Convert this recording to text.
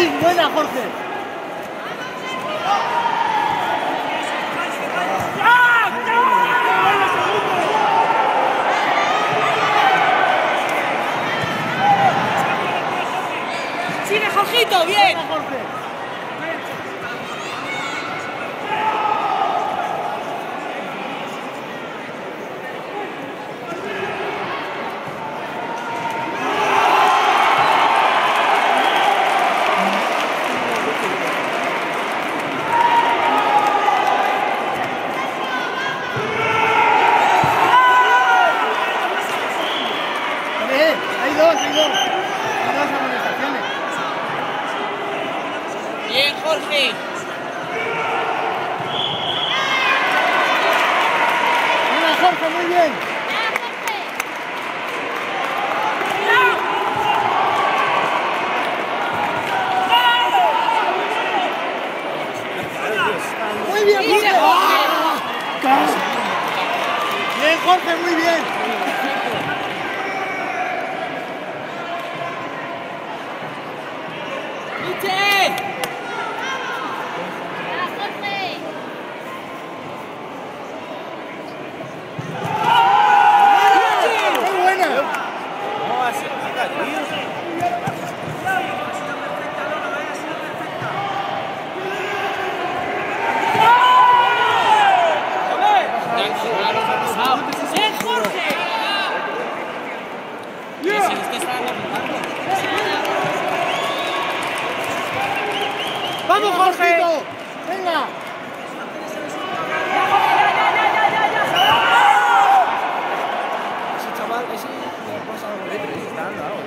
Bien, buena, Jorge. ¡Sigue, Jorgito! ¡Bien! Buena, Jorge. Hay dos amonestaciones. Bien, Jorge. Buena, Jorge, muy bien. Muy bien, Jorge. Bien, Jorge, muy bien. ¡Vamos, Jorge! ¡Venga! Ese chaval, ese le pasa algo de está andando.